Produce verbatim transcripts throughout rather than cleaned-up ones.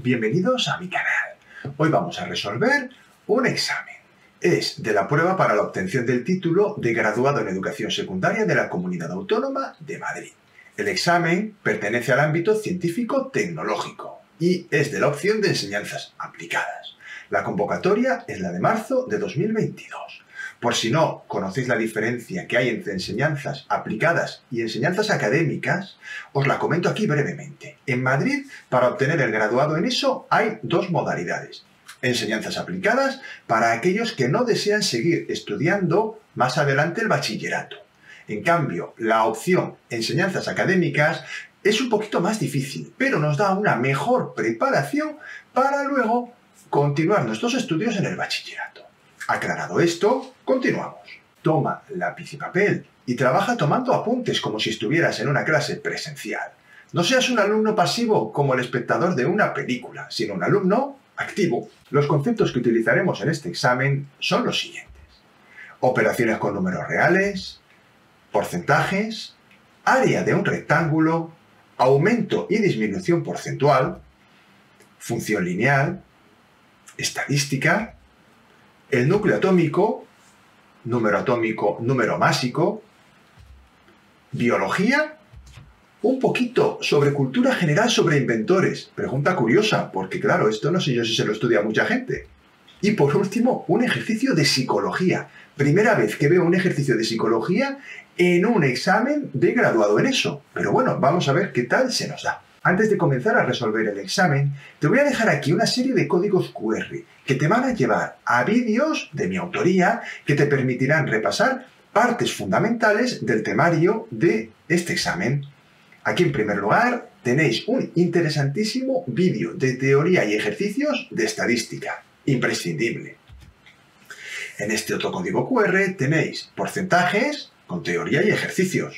bienvenidos a mi canal. Hoy vamos a resolver un examen. Es de la prueba para la obtención del título de graduado en Educación Secundaria de la Comunidad Autónoma de Madrid. El examen pertenece al ámbito científico-tecnológico y es de la opción de enseñanzas aplicadas. La convocatoria es la de marzo de dos mil veintidós. Por si no conocéis la diferencia que hay entre enseñanzas aplicadas y enseñanzas académicas, os la comento aquí brevemente. En Madrid, para obtener el graduado en eso, hay dos modalidades. Enseñanzas aplicadas para aquellos que no desean seguir estudiando más adelante el bachillerato. En cambio, la opción enseñanzas académicas es un poquito más difícil, pero nos da una mejor preparación para luego continuar nuestros estudios en el bachillerato. Aclarado esto, continuamos. Toma lápiz y papel y trabaja tomando apuntes como si estuvieras en una clase presencial. No seas un alumno pasivo como el espectador de una película, sino un alumno activo. Los conceptos que utilizaremos en este examen son los siguientes: operaciones con números reales, porcentajes, área de un rectángulo, aumento y disminución porcentual, función lineal, estadística, el núcleo atómico, número atómico, número másico, biología, un poquito sobre cultura general sobre inventores. Pregunta curiosa, porque claro, esto no sé yo si se lo estudia mucha gente. Y por último, un ejercicio de psicología. Primera vez que veo un ejercicio de psicología en un examen de graduado en eso. Pero bueno, vamos a ver qué tal se nos da. Antes de comenzar a resolver el examen, te voy a dejar aquí una serie de códigos cu erre que te van a llevar a vídeos de mi autoría que te permitirán repasar partes fundamentales del temario de este examen. Aquí en primer lugar tenéis un interesantísimo vídeo de teoría y ejercicios de estadística, imprescindible. En este otro código cu erre tenéis porcentajes con teoría y ejercicios.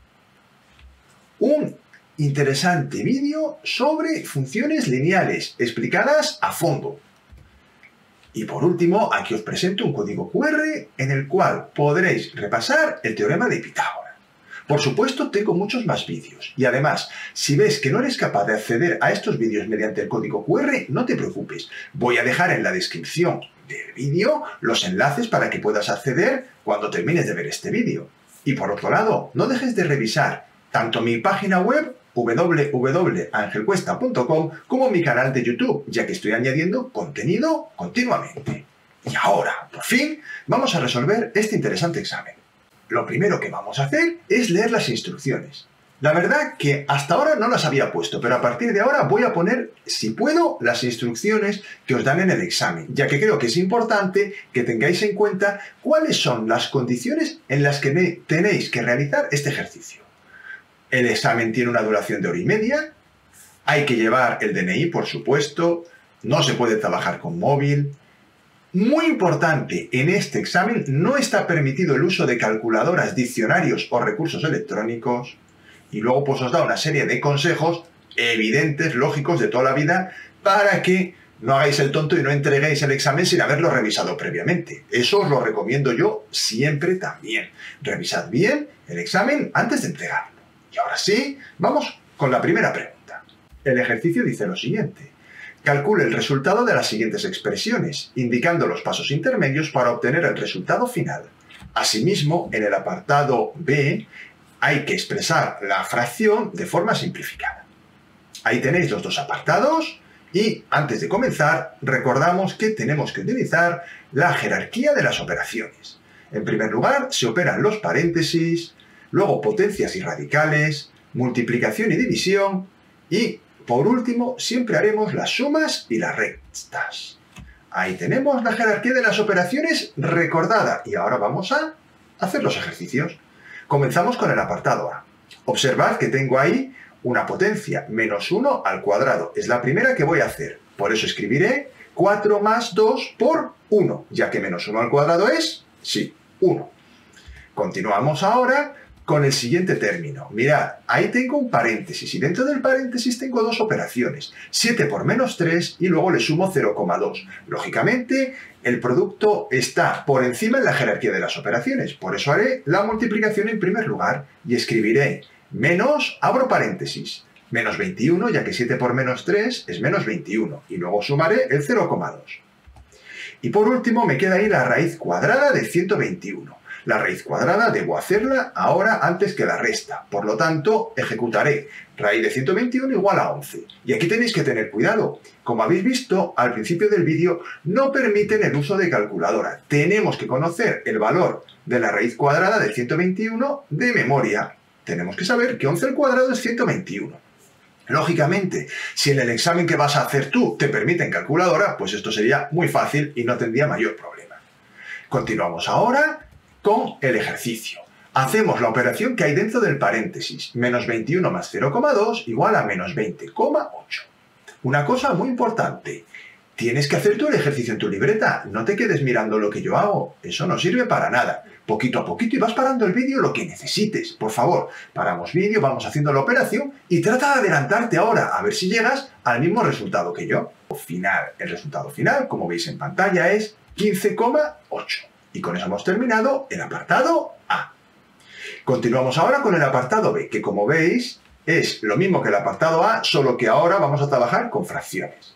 Un interesante vídeo sobre funciones lineales explicadas a fondo. Y por último, aquí os presento un código cu erre en el cual podréis repasar el teorema de Pitágoras. Por supuesto, tengo muchos más vídeos. Y además, si ves que no eres capaz de acceder a estos vídeos mediante el código cu erre, no te preocupes. Voy a dejar en la descripción del vídeo los enlaces para que puedas acceder cuando termines de ver este vídeo. Y por otro lado, no dejes de revisar tanto mi página web w w w punto angel cuesta punto com como mi canal de YouTube, ya que estoy añadiendo contenido continuamente. Y ahora, por fin, vamos a resolver este interesante examen. Lo primero que vamos a hacer es leer las instrucciones. La verdad que hasta ahora no las había puesto, pero a partir de ahora voy a poner, si puedo, las instrucciones que os dan en el examen, ya que creo que es importante que tengáis en cuenta cuáles son las condiciones en las que tenéis que realizar este ejercicio. El examen tiene una duración de hora y media, hay que llevar el de ene i, por supuesto, no se puede trabajar con móvil. Muy importante, en este examen no está permitido el uso de calculadoras, diccionarios o recursos electrónicos. Y luego pues os da una serie de consejos evidentes, lógicos, de toda la vida, para que no hagáis el tonto y no entreguéis el examen sin haberlo revisado previamente. Eso os lo recomiendo yo siempre también. Revisad bien el examen antes de entregarlo. Y ahora sí, vamos con la primera pregunta. El ejercicio dice lo siguiente: calcule el resultado de las siguientes expresiones, indicando los pasos intermedios para obtener el resultado final. Asimismo, en el apartado be, hay que expresar la fracción de forma simplificada. Ahí tenéis los dos apartados y antes de comenzar recordamos que tenemos que utilizar la jerarquía de las operaciones. En primer lugar se operan los paréntesis, luego potencias y radicales, multiplicación y división y, por último, siempre haremos las sumas y las restas. Ahí tenemos la jerarquía de las operaciones recordada y ahora vamos a hacer los ejercicios. Comenzamos con el apartado A. Observad que tengo ahí una potencia menos uno al cuadrado. Es la primera que voy a hacer. Por eso escribiré cuatro más dos por uno, ya que menos uno al cuadrado es, sí, uno. Continuamos ahora con el siguiente término. Mirad, ahí tengo un paréntesis y dentro del paréntesis tengo dos operaciones. siete por menos tres y luego le sumo cero coma dos. Lógicamente, el producto está por encima en la jerarquía de las operaciones. Por eso haré la multiplicación en primer lugar y escribiré menos, abro paréntesis, Menos veintiuno, ya que siete por menos tres es menos veintiuno. Y luego sumaré el cero coma dos. Y por último me queda ahí la raíz cuadrada de ciento veintiuno. La raíz cuadrada debo hacerla ahora antes que la resta. Por lo tanto, ejecutaré raíz de ciento veintiuno igual a once. Y aquí tenéis que tener cuidado. Como habéis visto al principio del vídeo, no permiten el uso de calculadora. Tenemos que conocer el valor de la raíz cuadrada de ciento veintiuno de memoria. Tenemos que saber que once al cuadrado es ciento veintiuno. Lógicamente, si en el examen que vas a hacer tú te permiten calculadora, pues esto sería muy fácil y no tendría mayor problema. Continuamos ahora con el ejercicio. Hacemos la operación que hay dentro del paréntesis. Menos veintiuno más cero coma dos igual a menos veinte coma ocho. Una cosa muy importante. Tienes que hacer tú el ejercicio en tu libreta. No te quedes mirando lo que yo hago. Eso no sirve para nada. Poquito a poquito y vas parando el vídeo lo que necesites. Por favor, paramos vídeo, vamos haciendo la operación y trata de adelantarte ahora a ver si llegas al mismo resultado que yo. Final, el resultado final, como veis en pantalla, es quince coma ocho. Y con eso hemos terminado el apartado A. Continuamos ahora con el apartado B, que como veis es lo mismo que el apartado A, solo que ahora vamos a trabajar con fracciones.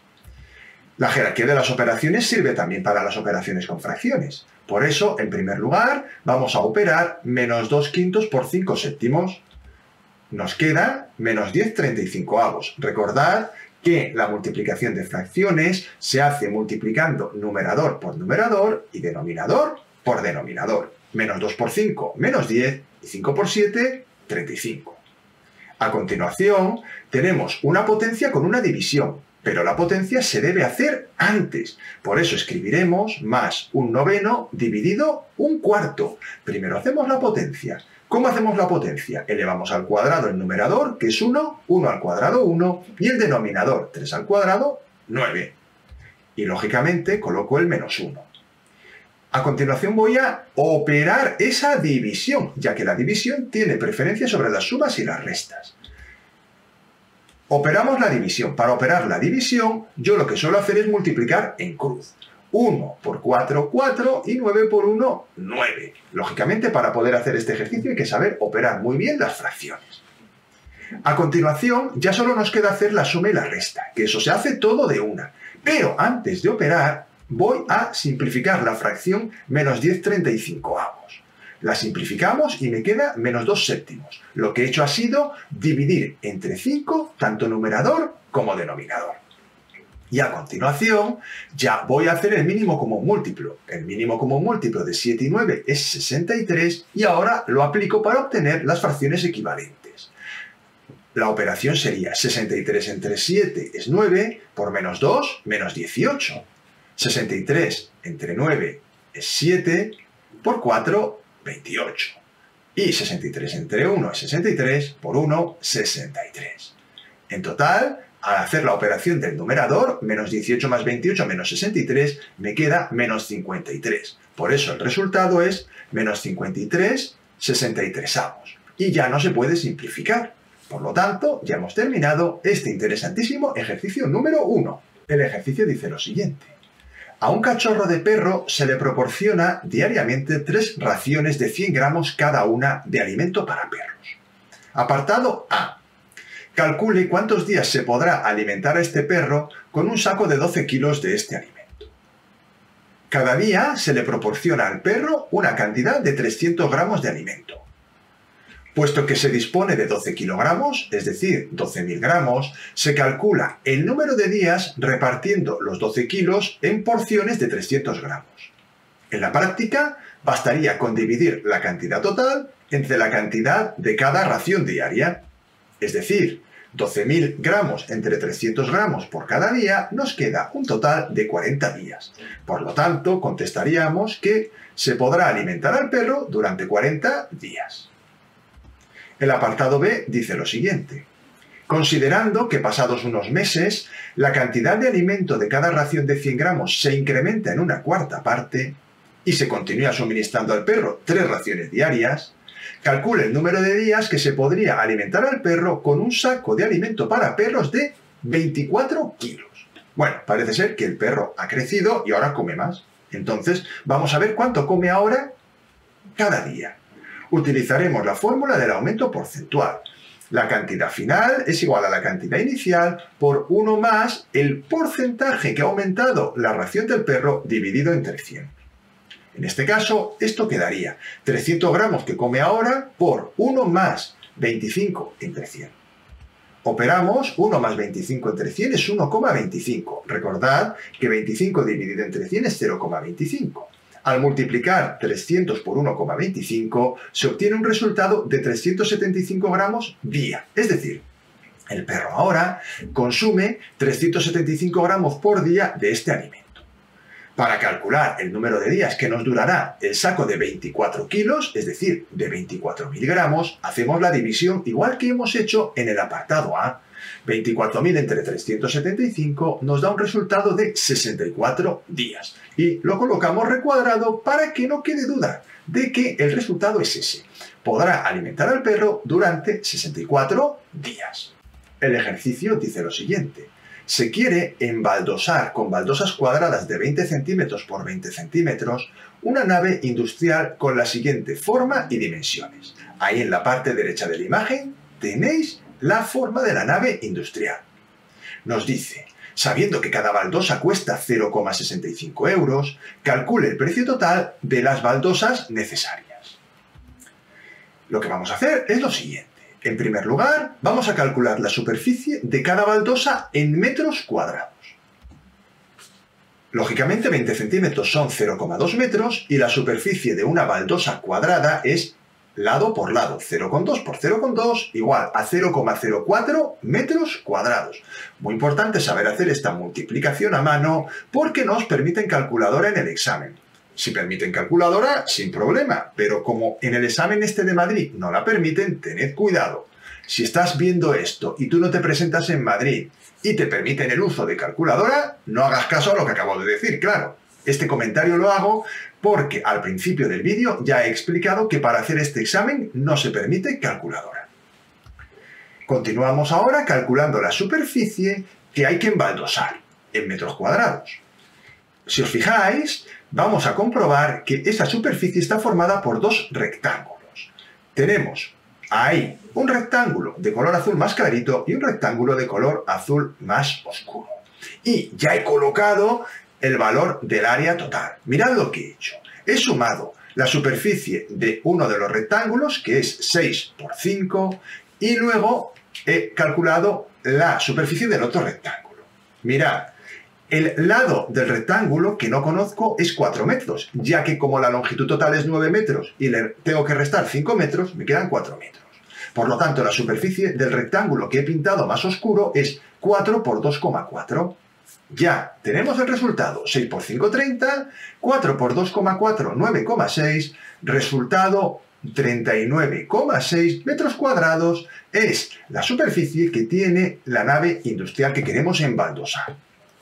La jerarquía de las operaciones sirve también para las operaciones con fracciones. Por eso, en primer lugar, vamos a operar menos dos quintos por cinco séptimos. Nos queda menos diez treinta y cinco avos. Recordad que la multiplicación de fracciones se hace multiplicando numerador por numerador y denominador por denominador. Menos dos por cinco, menos diez, y cinco por siete, treinta y cinco. A continuación, tenemos una potencia con una división, pero la potencia se debe hacer antes. Por eso escribiremos más un noveno dividido un cuarto. Primero hacemos la potencia. ¿Cómo hacemos la potencia? Elevamos al cuadrado el numerador, que es uno, uno al cuadrado uno, y el denominador, tres al cuadrado, nueve. Y lógicamente coloco el menos uno. A continuación voy a operar esa división, ya que la división tiene preferencia sobre las sumas y las restas. Operamos la división. Para operar la división, yo lo que suelo hacer es multiplicar en cruz. uno por cuatro, cuatro, y nueve por uno, nueve. Lógicamente, para poder hacer este ejercicio hay que saber operar muy bien las fracciones. A continuación, ya solo nos queda hacer la suma y la resta, que eso se hace todo de una. Pero antes de operar, voy a simplificar la fracción menos diez treinta y cinco avos. La simplificamos y me queda menos dos séptimos. Lo que he hecho ha sido dividir entre cinco tanto numerador como denominador. Y a continuación ya voy a hacer el mínimo común múltiplo. El mínimo común múltiplo de siete y nueve es sesenta y tres y ahora lo aplico para obtener las fracciones equivalentes. La operación sería sesenta y tres entre siete es nueve, por menos dos, menos dieciocho. sesenta y tres entre nueve es siete, por cuatro, veintiocho. Y sesenta y tres entre uno es sesenta y tres, por uno, sesenta y tres. En total, al hacer la operación del numerador, menos dieciocho más veintiocho menos sesenta y tres, me queda menos cincuenta y tres. Por eso el resultado es menos cincuenta y tres, sesenta y tres avos. Y ya no se puede simplificar. Por lo tanto, ya hemos terminado este interesantísimo ejercicio número uno. El ejercicio dice lo siguiente. A un cachorro de perro se le proporciona diariamente tres raciones de cien gramos cada una de alimento para perros. Apartado A. Calcule cuántos días se podrá alimentar a este perro con un saco de doce kilos de este alimento. Cada día se le proporciona al perro una cantidad de trescientos gramos de alimento. Puesto que se dispone de doce kilogramos, es decir, doce mil gramos, se calcula el número de días repartiendo los doce kilos en porciones de trescientos gramos. En la práctica, bastaría con dividir la cantidad total entre la cantidad de cada ración diaria. Es decir, doce mil gramos entre trescientos gramos por cada día nos queda un total de cuarenta días. Por lo tanto, contestaríamos que se podrá alimentar al perro durante cuarenta días. El apartado B dice lo siguiente. Considerando que pasados unos meses, la cantidad de alimento de cada ración de cien gramos se incrementa en una cuarta parte y se continúa suministrando al perro tres raciones diarias, calcule el número de días que se podría alimentar al perro con un saco de alimento para perros de veinticuatro kilos. Bueno, parece ser que el perro ha crecido y ahora come más. Entonces, vamos a ver cuánto come ahora cada día. Utilizaremos la fórmula del aumento porcentual. La cantidad final es igual a la cantidad inicial por uno más el porcentaje que ha aumentado la ración del perro dividido entre cien. En este caso, esto quedaría trescientos gramos que come ahora por uno más veinticinco entre cien. Operamos uno más veinticinco entre cien es uno coma veinticinco. Recordad que veinticinco dividido entre cien es cero coma veinticinco. Al multiplicar trescientos por uno coma veinticinco se obtiene un resultado de trescientos setenta y cinco gramos día. Es decir, el perro ahora consume trescientos setenta y cinco gramos por día de este alimento. Para calcular el número de días que nos durará el saco de veinticuatro kilos, es decir, de veinticuatro mil gramos, hacemos la división igual que hemos hecho en el apartado A. veinticuatro mil entre trescientos setenta y cinco nos da un resultado de sesenta y cuatro días. Y lo colocamos recuadrado para que no quede duda de que el resultado es ese. Podrá alimentar al perro durante sesenta y cuatro días. El ejercicio dice lo siguiente. Se quiere embaldosar con baldosas cuadradas de veinte centímetros por veinte centímetros una nave industrial con la siguiente forma y dimensiones. Ahí en la parte derecha de la imagen tenéis la forma de la nave industrial. Nos dice, sabiendo que cada baldosa cuesta cero coma sesenta y cinco euros, calcule el precio total de las baldosas necesarias. Lo que vamos a hacer es lo siguiente. En primer lugar, vamos a calcular la superficie de cada baldosa en metros cuadrados. Lógicamente, veinte centímetros son cero coma dos metros y la superficie de una baldosa cuadrada es lado por lado. cero coma dos por cero coma dos igual a cero coma cero cuatro metros cuadrados. Muy importante saber hacer esta multiplicación a mano porque nos permiten calculadora en el examen. Si permiten calculadora, sin problema, pero como en el examen este de Madrid no la permiten, tened cuidado. Si estás viendo esto y tú no te presentas en Madrid y te permiten el uso de calculadora, no hagas caso a lo que acabo de decir, claro. Este comentario lo hago porque al principio del vídeo ya he explicado que para hacer este examen no se permite calculadora. Continuamos ahora calculando la superficie que hay que embaldosar en metros cuadrados. Si os fijáis, vamos a comprobar que esa superficie está formada por dos rectángulos. Tenemos ahí un rectángulo de color azul más clarito y un rectángulo de color azul más oscuro. Y ya he colocado el valor del área total. Mirad lo que he hecho. He sumado la superficie de uno de los rectángulos, que es seis por cinco, y luego he calculado la superficie del otro rectángulo. Mirad. El lado del rectángulo que no conozco es cuatro metros, ya que como la longitud total es nueve metros y le tengo que restar cinco metros, me quedan cuatro metros. Por lo tanto, la superficie del rectángulo que he pintado más oscuro es cuatro por dos coma cuatro. Ya tenemos el resultado, seis por cinco, treinta, cuatro por dos coma cuatro, nueve coma seis, resultado treinta y nueve coma seis metros cuadrados es la superficie que tiene la nave industrial que queremos embaldosar.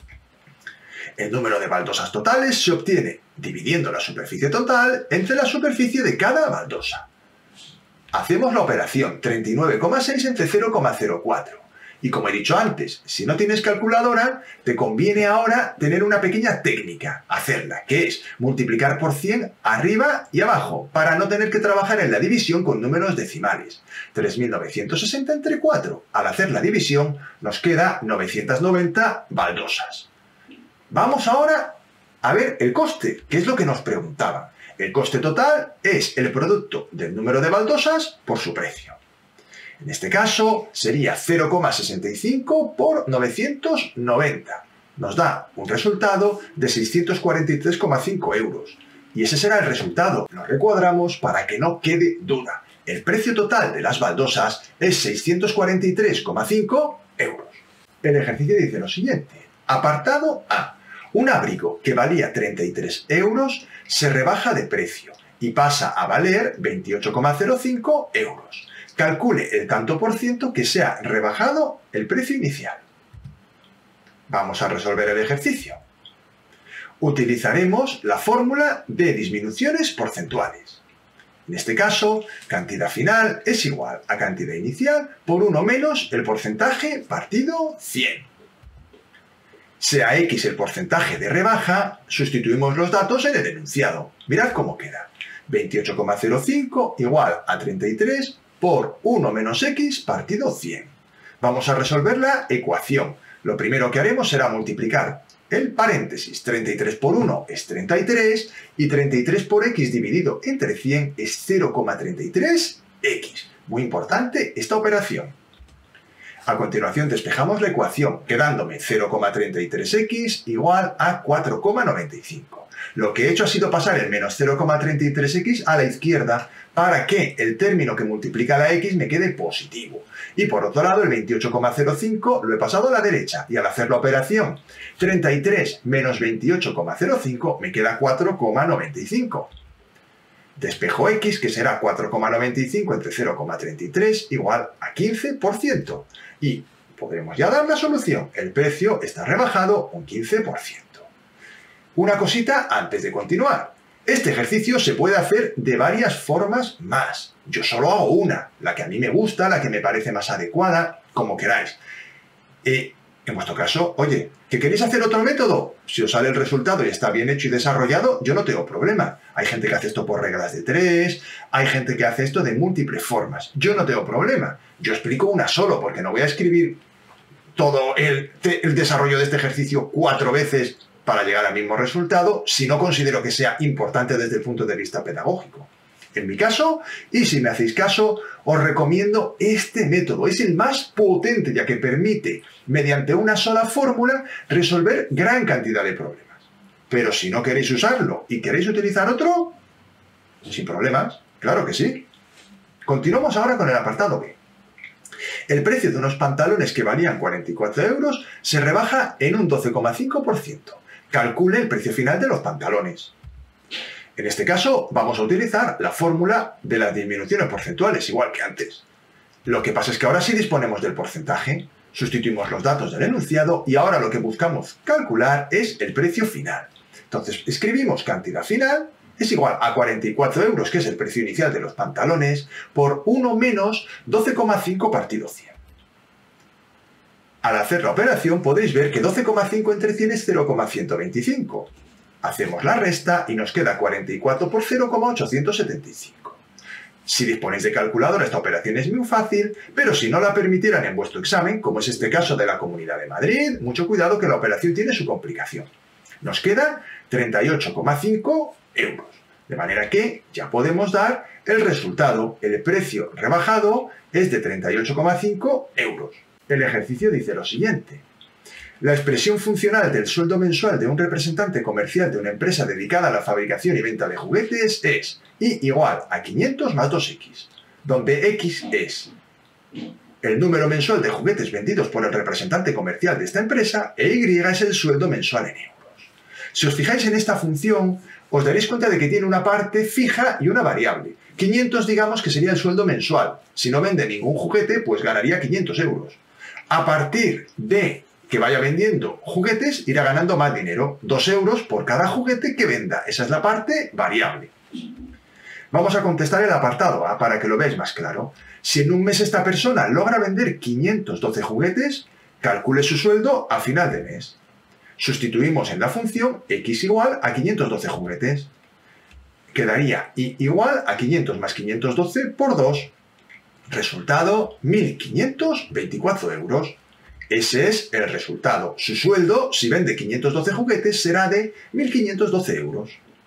El número de baldosas totales se obtiene dividiendo la superficie total entre la superficie de cada baldosa. Hacemos la operación treinta y nueve coma seis entre cero coma cero cuatro. Y como he dicho antes, si no tienes calculadora, te conviene ahora tener una pequeña técnica, hacerla, que es multiplicar por cien arriba y abajo, para no tener que trabajar en la división con números decimales. tres mil novecientos sesenta entre cuatro. Al hacer la división, nos queda novecientos noventa baldosas. Vamos ahora a ver el coste, que es lo que nos preguntaban. El coste total es el producto del número de baldosas por su precio. En este caso sería cero coma sesenta y cinco por novecientos noventa. Nos da un resultado de seiscientos cuarenta y tres coma cinco euros. Y ese será el resultado. Lo recuadramos para que no quede duda. El precio total de las baldosas es seiscientos cuarenta y tres coma cinco euros. El ejercicio dice lo siguiente. Apartado A. Un abrigo que valía treinta y tres euros se rebaja de precio y pasa a valer veintiocho coma cero cinco euros. Calcule el tanto por ciento que se ha rebajado el precio inicial. Vamos a resolver el ejercicio. Utilizaremos la fórmula de disminuciones porcentuales. En este caso, cantidad final es igual a cantidad inicial por uno menos el porcentaje partido cien. Sea X el porcentaje de rebaja, sustituimos los datos en el enunciado. Mirad cómo queda. veintiocho coma cero cinco igual a treinta y tres por uno menos x partido cien. Vamos a resolver la ecuación. Lo primero que haremos será multiplicar el paréntesis. treinta y tres por uno es treinta y tres y treinta y tres por x dividido entre cien es cero coma treinta y tres x. Muy importante esta operación. A continuación despejamos la ecuación, quedándome cero coma treinta y tres x igual a cuatro coma noventa y cinco. Lo que he hecho ha sido pasar el menos cero coma treinta y tres x a la izquierda para que el término que multiplica la x me quede positivo. Y por otro lado, el veintiocho coma cero cinco lo he pasado a la derecha y al hacer la operación treinta y tres menos veintiocho coma cero cinco me queda cuatro coma noventa y cinco. Despejo x, que será cuatro coma noventa y cinco entre cero coma treinta y tres igual a quince por ciento. Y podremos ya dar la solución. El precio está rebajado un quince por ciento. Una cosita antes de continuar. Este ejercicio se puede hacer de varias formas más. Yo solo hago una, la que a mí me gusta, la que me parece más adecuada, como queráis. Eh, en vuestro caso, oye, ¿que queréis hacer otro método? Si os sale el resultado y está bien hecho y desarrollado, yo no tengo problema. Hay gente que hace esto por reglas de tres, hay gente que hace esto de múltiples formas. Yo no tengo problema. Yo explico una solo, porque no voy a escribir todo el, el desarrollo de este ejercicio cuatro veces para llegar al mismo resultado, si no considero que sea importante desde el punto de vista pedagógico. En mi caso, y si me hacéis caso, os recomiendo este método. Es el más potente, ya que permite, mediante una sola fórmula, resolver gran cantidad de problemas. Pero si no queréis usarlo y queréis utilizar otro, sin problemas, claro que sí. Continuamos ahora con el apartado B. El precio de unos pantalones que valían cuarenta y cuatro euros se rebaja en un doce coma cinco por ciento. Calcule el precio final de los pantalones. En este caso, vamos a utilizar la fórmula de las disminuciones porcentuales, igual que antes. Lo que pasa es que ahora sí disponemos del porcentaje, sustituimos los datos del enunciado y ahora lo que buscamos calcular es el precio final. Entonces, escribimos cantidad final es igual a cuarenta y cuatro euros, que es el precio inicial de los pantalones, por uno menos doce coma cinco partido cien. Al hacer la operación podéis ver que doce coma cinco entre cien es cero coma ciento veinticinco. Hacemos la resta y nos queda cuarenta y cuatro por cero coma ochocientos setenta y cinco. Si disponéis de calculadora, esta operación es muy fácil, pero si no la permitieran en vuestro examen, como es este caso de la Comunidad de Madrid, mucho cuidado que la operación tiene su complicación. Nos queda treinta y ocho coma cinco euros. De manera que ya podemos dar el resultado. El precio rebajado es de treinta y ocho coma cinco euros. El ejercicio dice lo siguiente. La expresión funcional del sueldo mensual de un representante comercial de una empresa dedicada a la fabricación y venta de juguetes es Y igual a quinientos más dos x, donde x es el número mensual de juguetes vendidos por el representante comercial de esta empresa e y es el sueldo mensual en euros. Si os fijáis en esta función, os daréis cuenta de que tiene una parte fija y una variable. quinientos digamos que sería el sueldo mensual. Si no vende ningún juguete, pues ganaría quinientos euros. A partir de que vaya vendiendo juguetes, irá ganando más dinero. dos euros por cada juguete que venda. Esa es la parte variable. Vamos a contestar el apartado A para que lo veáis más claro. Si en un mes esta persona logra vender quinientos doce juguetes, calcule su sueldo a final de mes. Sustituimos en la función x igual a quinientos doce juguetes. Quedaría y igual a quinientos más quinientos doce por dos. Resultado, mil quinientos veinticuatro euros. Ese es el resultado. Su sueldo, si vende quinientos doce juguetes, será de mil quinientos doce euros.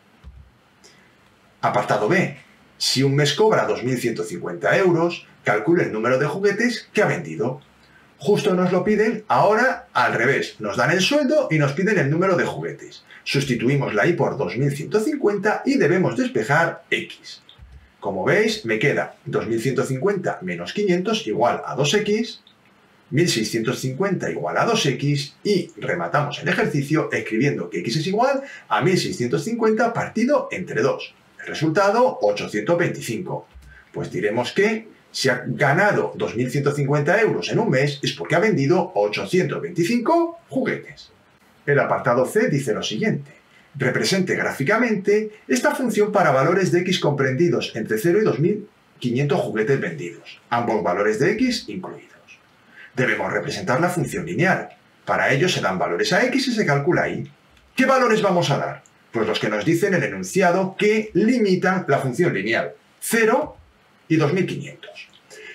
Apartado B. Si un mes cobra dos mil ciento cincuenta euros, calcule el número de juguetes que ha vendido. Justo nos lo piden, ahora al revés. Nos dan el sueldo y nos piden el número de juguetes. Sustituimos la y por dos mil ciento cincuenta y debemos despejar x. Como veis, me queda dos mil ciento cincuenta menos quinientos igual a dos x, mil seiscientos cincuenta igual a dos x y rematamos el ejercicio escribiendo que x es igual a mil seiscientos cincuenta partido entre dos. El resultado, ochocientos veinticinco. Pues diremos que si ha ganado dos mil ciento cincuenta euros en un mes es porque ha vendido ochocientos veinticinco juguetes. El apartado C dice lo siguiente. Represente gráficamente esta función para valores de x comprendidos entre cero y dos mil quinientos juguetes vendidos, ambos valores de x incluidos. Debemos representar la función lineal. Para ello se dan valores a x y se calcula y. ¿Qué valores vamos a dar? Pues los que nos dicen el enunciado que limitan la función lineal, cero y dos mil quinientos.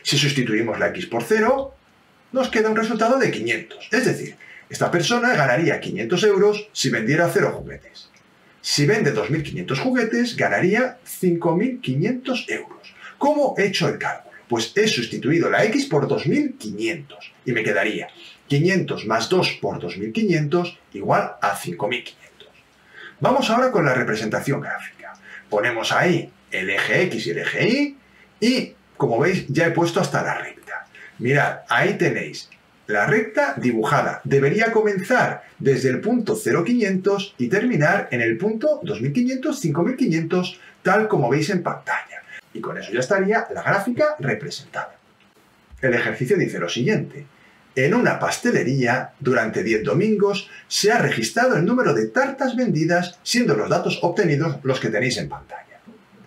Si sustituimos la X por cero, nos queda un resultado de quinientos. Es decir, esta persona ganaría quinientos euros si vendiera cero juguetes. Si vende dos mil quinientos juguetes, ganaría cinco mil quinientos euros. ¿Cómo he hecho el cálculo? Pues he sustituido la X por dos mil quinientos y me quedaría quinientos más dos por dos mil quinientos igual a cinco mil quinientos. Vamos ahora con la representación gráfica. Ponemos ahí el eje X y el eje Y y, como veis, ya he puesto hasta la recta. Mirad, ahí tenéis la recta dibujada. Debería comenzar desde el punto cero quinientos y terminar en el punto dos mil quinientos, cinco mil quinientos, tal como veis en pantalla. Y con eso ya estaría la gráfica representada. El ejercicio dice lo siguiente. En una pastelería, durante diez domingos, se ha registrado el número de tartas vendidas, siendo los datos obtenidos los que tenéis en pantalla.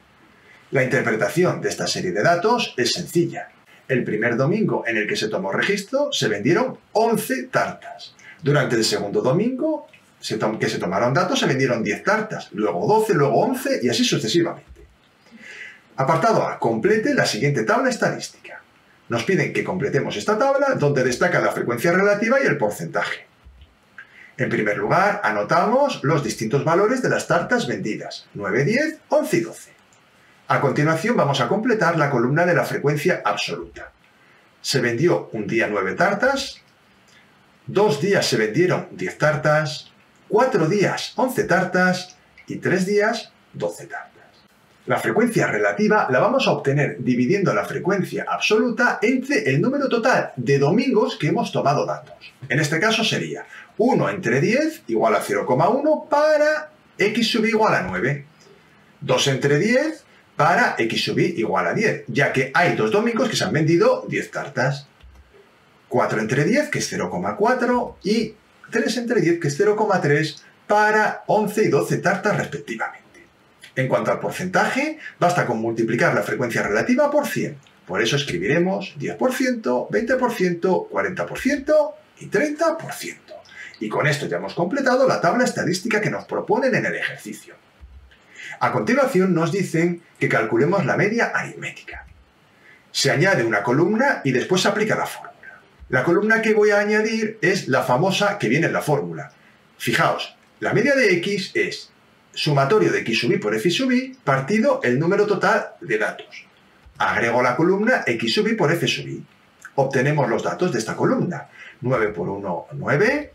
La interpretación de esta serie de datos es sencilla. El primer domingo en el que se tomó registro se vendieron once tartas. Durante el segundo domingo que se tomaron datos se vendieron diez tartas, luego doce, luego once y así sucesivamente. Apartado A. Complete la siguiente tabla estadística. Nos piden que completemos esta tabla donde destaca la frecuencia relativa y el porcentaje. En primer lugar, anotamos los distintos valores de las tartas vendidas, nueve, diez, once y doce. A continuación vamos a completar la columna de la frecuencia absoluta. Se vendió un día nueve tartas, dos días se vendieron diez tartas, cuatro días once tartas y tres días doce tartas. La frecuencia relativa la vamos a obtener dividiendo la frecuencia absoluta entre el número total de domingos que hemos tomado datos. En este caso sería uno entre diez igual a cero coma uno para X sub y igual a nueve. dos entre diez para X sub y igual a diez, ya que hay dos domingos que se han vendido diez tartas. cuatro entre diez, que es cero coma cuatro, y tres entre diez, que es cero coma tres, para once y doce tartas respectivamente. En cuanto al porcentaje, basta con multiplicar la frecuencia relativa por cien. Por eso escribiremos diez por ciento, veinte por ciento, cuarenta por ciento y treinta por ciento. Y con esto ya hemos completado la tabla estadística que nos proponen en el ejercicio. A continuación nos dicen que calculemos la media aritmética. Se añade una columna y después se aplica la fórmula. La columna que voy a añadir es la famosa que viene en la fórmula. Fijaos, la media de X es sumatorio de X sub y por F sub y partido el número total de datos. Agrego la columna X sub y por F sub y. Obtenemos los datos de esta columna. nueve por uno, nueve,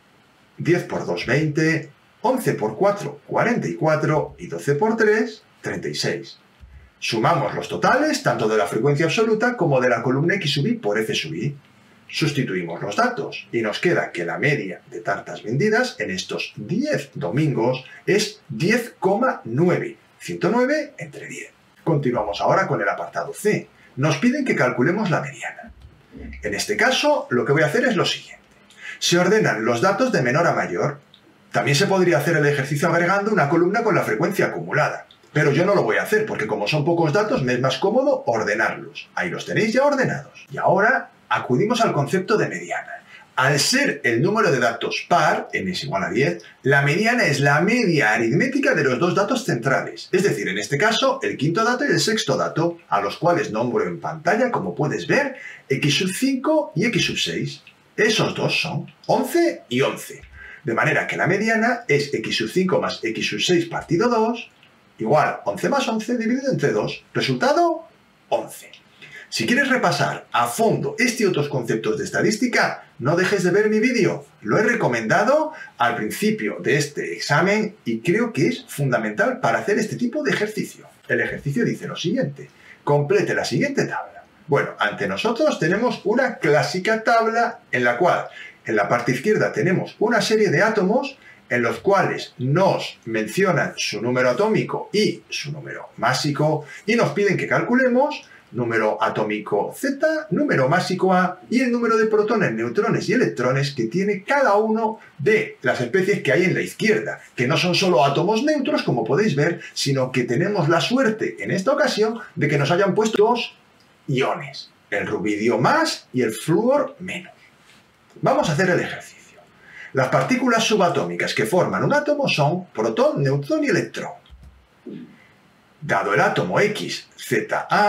diez por dos, veinte, once por cuatro, cuarenta y cuatro y doce por tres, treinta y seis. Sumamos los totales tanto de la frecuencia absoluta como de la columna X sub y por F sub y. Sustituimos los datos y nos queda que la media de tartas vendidas en estos diez domingos es diez coma nueve, ciento nueve entre diez. Continuamos ahora con el apartado C. Nos piden que calculemos la mediana. En este caso, lo que voy a hacer es lo siguiente. Se ordenan los datos de menor a mayor. También se podría hacer el ejercicio agregando una columna con la frecuencia acumulada. Pero yo no lo voy a hacer porque como son pocos datos me es más cómodo ordenarlos. Ahí los tenéis ya ordenados. Y ahora acudimos al concepto de mediana. Al ser el número de datos par, n es igual a diez, la mediana es la media aritmética de los dos datos centrales. Es decir, en este caso, el quinto dato y el sexto dato, a los cuales nombro en pantalla, como puedes ver, X sub cinco y X sub seis. Esos dos son once y once. De manera que la mediana es X sub cinco más X sub seis partido dos, igual once más once dividido entre dos. Resultado, once. Si quieres repasar a fondo este y otros conceptos de estadística, no dejes de ver mi vídeo. Lo he recomendado al principio de este examen y creo que es fundamental para hacer este tipo de ejercicio. El ejercicio dice lo siguiente. Complete la siguiente tabla. Bueno, ante nosotros tenemos una clásica tabla en la cual en la parte izquierda tenemos una serie de átomos en los cuales nos mencionan su número atómico y su número másico y nos piden que calculemos número atómico Z, número másico A y el número de protones, neutrones y electrones que tiene cada uno de las especies que hay en la izquierda, que no son solo átomos neutros, como podéis ver, sino que tenemos la suerte en esta ocasión de que nos hayan puesto dos iones, el rubidio más y el flúor menos. Vamos a hacer el ejercicio. Las partículas subatómicas que forman un átomo son protón, neutrón y electrón. Dado el átomo X, Z, A,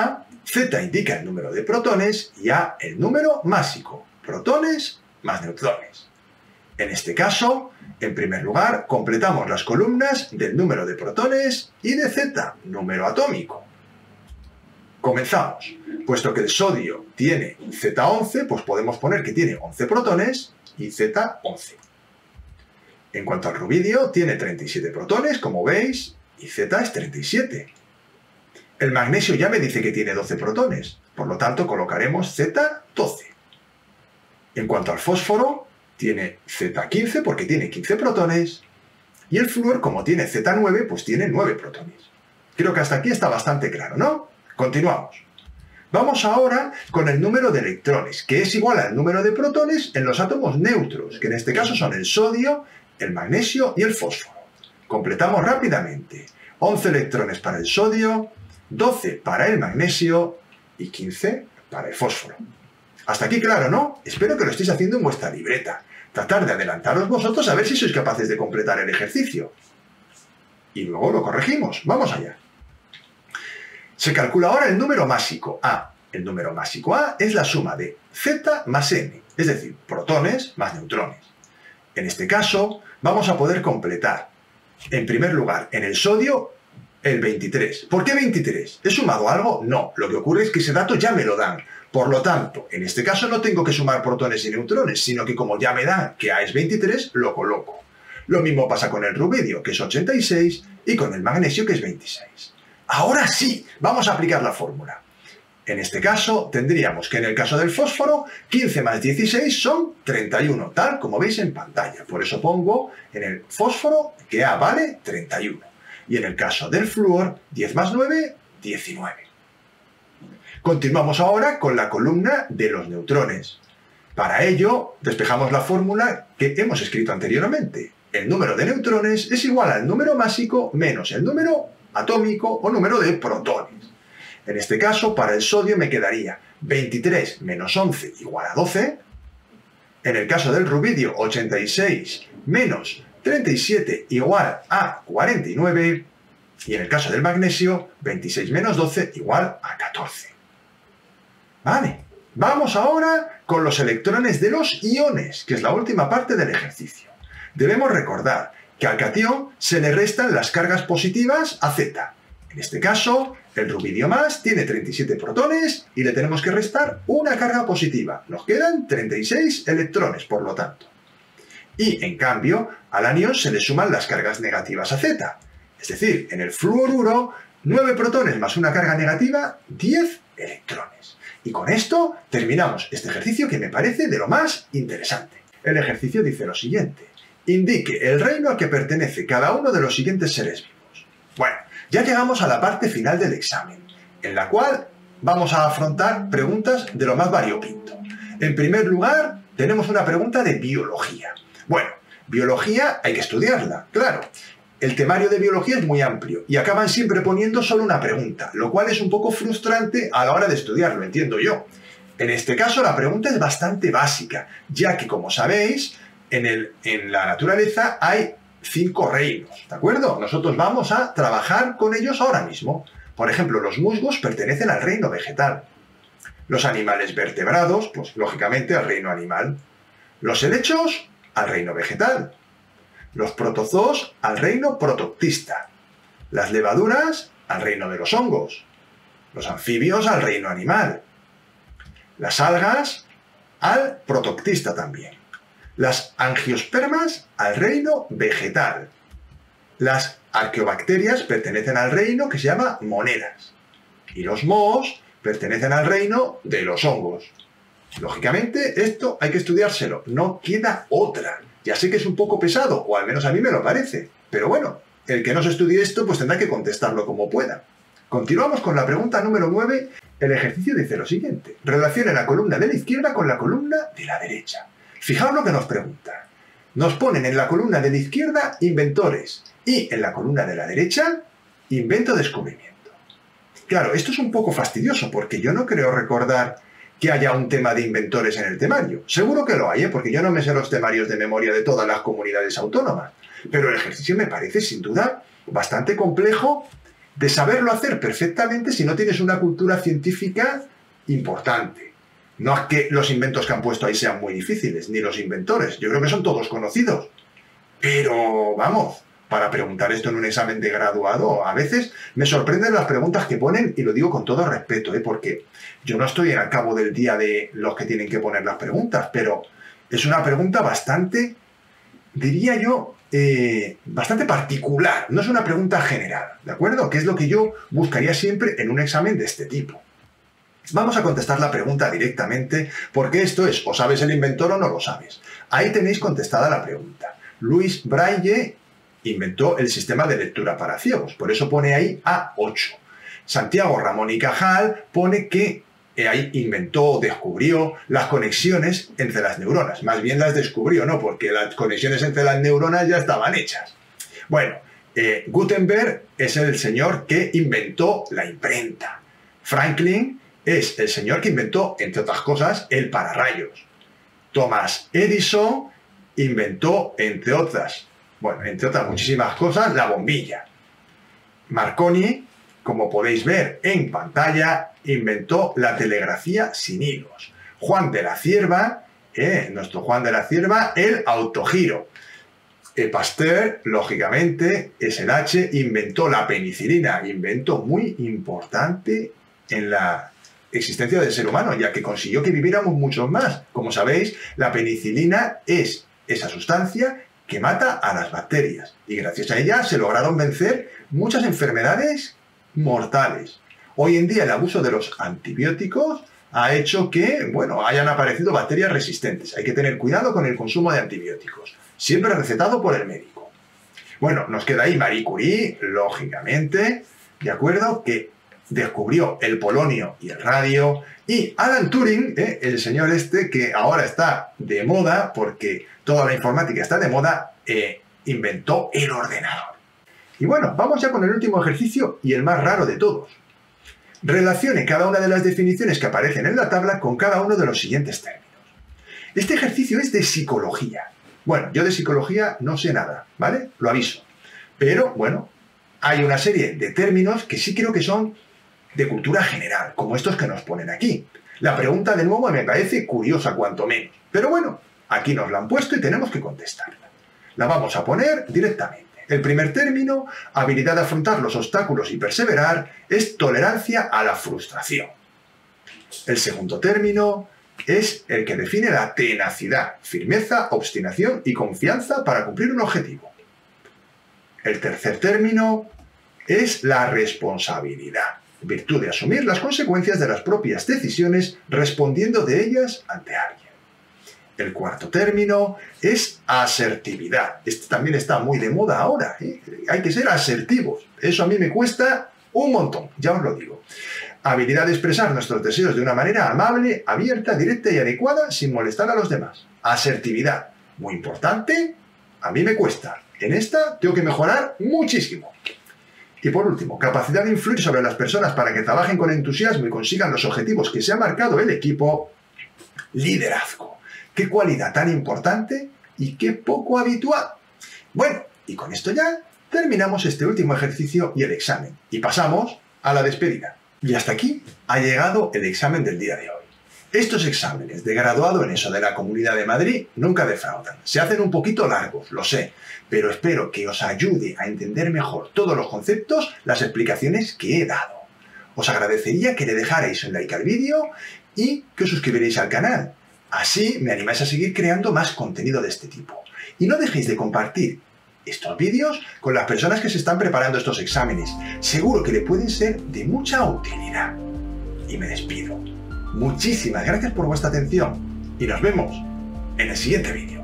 Z indica el número de protones y A el número másico, protones más neutrones. En este caso, en primer lugar, completamos las columnas del número de protones y de Z, número atómico. Comenzamos. Puesto que el sodio tiene Z once, pues podemos poner que tiene once protones y Z once. En cuanto al rubidio, tiene treinta y siete protones, como veis, y Z es treinta y siete. El magnesio ya me dice que tiene doce protones, por lo tanto colocaremos Z doce. En cuanto al fósforo, tiene Z quince porque tiene quince protones, y el flúor, como tiene Z nueve, pues tiene nueve protones. Creo que hasta aquí está bastante claro, ¿no? Continuamos. Vamos ahora con el número de electrones, que es igual al número de protones en los átomos neutros, que en este caso son el sodio, el magnesio y el fósforo. Completamos rápidamente. once electrones para el sodio, doce para el magnesio y quince para el fósforo. Hasta aquí claro, ¿no? Espero que lo estéis haciendo en vuestra libreta. Tratar de adelantaros vosotros a ver si sois capaces de completar el ejercicio. Y luego lo corregimos. Vamos allá. Se calcula ahora el número másico A. El número másico A es la suma de Z más N, es decir, protones más neutrones. En este caso, vamos a poder completar, en primer lugar, en el sodio, el veintitrés. ¿Por qué veintitrés? ¿He sumado algo? No. Lo que ocurre es que ese dato ya me lo dan. Por lo tanto, en este caso no tengo que sumar protones y neutrones, sino que como ya me dan que A es veintitrés, lo coloco. Lo mismo pasa con el rubidio, que es ochenta y seis, y con el magnesio, que es veintiséis. Ahora sí, vamos a aplicar la fórmula. En este caso, tendríamos que en el caso del fósforo, quince más dieciséis son treinta y uno, tal como veis en pantalla. Por eso pongo en el fósforo que A vale treinta y uno. Y en el caso del flúor, diez más nueve, diecinueve. Continuamos ahora con la columna de los neutrones. Para ello, despejamos la fórmula que hemos escrito anteriormente. El número de neutrones es igual al número másico menos el número atómico o número de protones. En este caso, para el sodio me quedaría veintitrés menos once igual a doce. En el caso del rubidio, ochenta y seis menos treinta y siete igual a cuarenta y nueve. Y en el caso del magnesio, veintiséis menos doce igual a catorce. Vale, vamos ahora con los electrones de los iones, que es la última parte del ejercicio. Debemos recordar que al catión se le restan las cargas positivas a Z. En este caso, el rubidio más tiene treinta y siete protones y le tenemos que restar una carga positiva. Nos quedan treinta y seis electrones, por lo tanto. Y, en cambio, al anión se le suman las cargas negativas a Z. Es decir, en el fluoruro, nueve protones más una carga negativa, diez electrones. Y con esto terminamos este ejercicio que me parece de lo más interesante. El ejercicio dice lo siguiente. Indique el reino al que pertenece cada uno de los siguientes seres vivos. Bueno, ya llegamos a la parte final del examen, en la cual vamos a afrontar preguntas de lo más variopinto. En primer lugar, tenemos una pregunta de biología. Bueno, biología hay que estudiarla, claro. El temario de biología es muy amplio y acaban siempre poniendo solo una pregunta, lo cual es un poco frustrante a la hora de estudiarlo, entiendo yo. En este caso la pregunta es bastante básica, ya que, como sabéis, en, el, en la naturaleza hay cinco reinos, ¿de acuerdo? Nosotros vamos a trabajar con ellos ahora mismo. Por ejemplo, los musgos pertenecen al reino vegetal. Los animales vertebrados, pues lógicamente al reino animal. Los helechos, al reino vegetal. Los protozoos, al reino protoctista. Las levaduras, al reino de los hongos. Los anfibios, al reino animal. Las algas, al protoctista también. Las angiospermas, al reino vegetal. Las arqueobacterias pertenecen al reino que se llama monedas. Y los mohos pertenecen al reino de los hongos. Lógicamente, esto hay que estudiárselo. No queda otra. Ya sé que es un poco pesado, o al menos a mí me lo parece. Pero bueno, el que no se estudie esto, pues tendrá que contestarlo como pueda. Continuamos con la pregunta número nueve. El ejercicio dice lo siguiente. Relacione la columna de la izquierda con la columna de la derecha. Fijaos lo que nos pregunta. Nos ponen en la columna de la izquierda inventores y en la columna de la derecha invento descubrimiento. Claro, esto es un poco fastidioso porque yo no creo recordar que haya un tema de inventores en el temario. Seguro que lo hay, ¿eh? Porque yo no me sé los temarios de memoria de todas las comunidades autónomas. Pero el ejercicio me parece, sin duda, bastante complejo de saberlo hacer perfectamente si no tienes una cultura científica importante. No es que los inventos que han puesto ahí sean muy difíciles, ni los inventores. Yo creo que son todos conocidos. Pero, vamos, para preguntar esto en un examen de graduado, a veces me sorprenden las preguntas que ponen, y lo digo con todo respeto, ¿eh? Porque yo no estoy al cabo del día de los que tienen que poner las preguntas, pero es una pregunta bastante, diría yo, eh, bastante particular. No es una pregunta general, ¿de acuerdo? Que es lo que yo buscaría siempre en un examen de este tipo. Vamos a contestar la pregunta directamente, porque esto es, o sabes el inventor o no lo sabes. Ahí tenéis contestada la pregunta. Louis Braille inventó el sistema de lectura para ciegos, por eso pone ahí A ocho. Santiago Ramón y Cajal pone que ahí inventó o descubrió las conexiones entre las neuronas. Más bien las descubrió, ¿no? Porque las conexiones entre las neuronas ya estaban hechas. Bueno, eh, Gutenberg es el señor que inventó la imprenta. Franklin es el señor que inventó, entre otras cosas, el pararrayos. Thomas Edison inventó, entre otras, bueno, entre otras muchísimas cosas, la bombilla. Marconi, como podéis ver en pantalla, inventó la telegrafía sin hilos. Juan de la Cierva, eh, nuestro Juan de la Cierva, el autogiro. Eh, Pasteur, lógicamente, es el H, inventó la penicilina, invento muy importante en la existencia del ser humano, ya que consiguió que viviéramos muchos más. Como sabéis, la penicilina es esa sustancia que mata a las bacterias, y gracias a ella se lograron vencer muchas enfermedades mortales. Hoy en día el abuso de los antibióticos ha hecho que, bueno, hayan aparecido bacterias resistentes. Hay que tener cuidado con el consumo de antibióticos, siempre recetado por el médico. Bueno, nos queda ahí Marie Curie, lógicamente, ¿de acuerdo? Que descubrió el polonio y el radio, y Alan Turing, ¿eh? el señor este que ahora está de moda, porque toda la informática está de moda, eh, inventó el ordenador. Y bueno, vamos ya con el último ejercicio y el más raro de todos. Relacione cada una de las definiciones que aparecen en la tabla con cada uno de los siguientes términos. Este ejercicio es de psicología. Bueno, yo de psicología no sé nada, ¿vale? Lo aviso. Pero, bueno, hay una serie de términos que sí creo que son de cultura general, como estos que nos ponen aquí. La pregunta, de nuevo, me parece curiosa, cuanto menos. Pero bueno, aquí nos la han puesto y tenemos que contestarla. La vamos a poner directamente. El primer término, habilidad de afrontar los obstáculos y perseverar, es tolerancia a la frustración. El segundo término es el que define la tenacidad, firmeza, obstinación y confianza para cumplir un objetivo. El tercer término es la responsabilidad, virtud de asumir las consecuencias de las propias decisiones respondiendo de ellas ante alguien. El cuarto término es asertividad. Este también está muy de moda ahora, ¿eh? Hay que ser asertivos. Eso a mí me cuesta un montón, ya os lo digo. Habilidad de expresar nuestros deseos de una manera amable, abierta, directa y adecuada sin molestar a los demás. Asertividad, muy importante, a mí me cuesta. En esta tengo que mejorar muchísimo. Y por último, capacidad de influir sobre las personas para que trabajen con entusiasmo y consigan los objetivos que se ha marcado el equipo. Liderazgo. Qué cualidad tan importante y qué poco habitual. Bueno, y con esto ya terminamos este último ejercicio y el examen. Y pasamos a la despedida. Y hasta aquí ha llegado el examen del día de hoy. Estos exámenes de graduado en eso de la Comunidad de Madrid nunca defraudan. Se hacen un poquito largos, lo sé, pero espero que os ayude a entender mejor todos los conceptos, las explicaciones que he dado. Os agradecería que le dejarais un like al vídeo y que os suscribiréis al canal. Así me animáis a seguir creando más contenido de este tipo. Y no dejéis de compartir estos vídeos con las personas que se están preparando estos exámenes. Seguro que le pueden ser de mucha utilidad. Y me despido. Muchísimas gracias por vuestra atención y nos vemos en el siguiente vídeo.